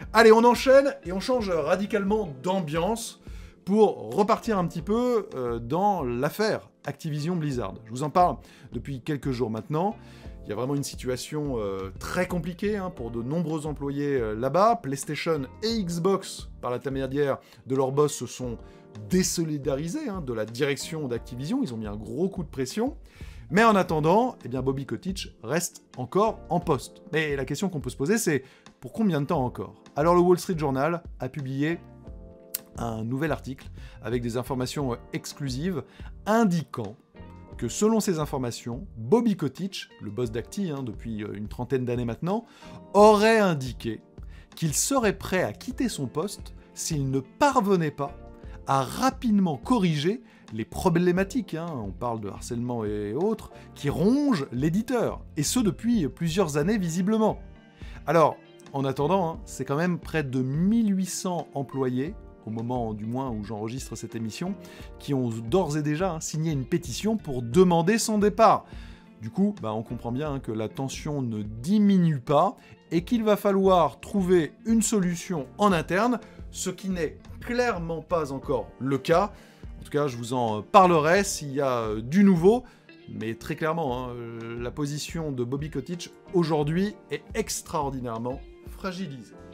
Allez, on enchaîne et on change radicalement d'ambiance pour repartir un petit peu dans l'affaire Activision Blizzard. Je vous en parle depuis quelques jours maintenant. Il y a vraiment une situation très compliquée pour de nombreux employés là-bas. PlayStation et Xbox, par l'intermédiaire de leur boss, se sont désolidarisés de la direction d'Activision. Ils ont mis un gros coup de pression. Mais en attendant, Bobby Kotick reste encore en poste. Mais la question qu'on peut se poser, c'est pour combien de temps encore ? Alors le Wall Street Journal a publié un nouvel article avec des informations exclusives indiquant que selon ces informations, Bobby Kotick, le boss d'Acti depuis une trentaine d'années maintenant, aurait indiqué qu'il serait prêt à quitter son poste s'il ne parvenait pas à rapidement corriger les problématiques, on parle de harcèlement et autres, qui rongent l'éditeur, et ce depuis plusieurs années visiblement. Alors, en attendant, c'est quand même près de 1800 employés, au moment du moins où j'enregistre cette émission, qui ont d'ores et déjà signé une pétition pour demander son départ. Du coup, on comprend bien que la tension ne diminue pas et qu'il va falloir trouver une solution en interne, ce qui n'est clairement pas encore le cas. En tout cas, je vous en parlerai s'il y a du nouveau, mais très clairement, la position de Bobby Kotick aujourd'hui est extraordinairement fragilisée.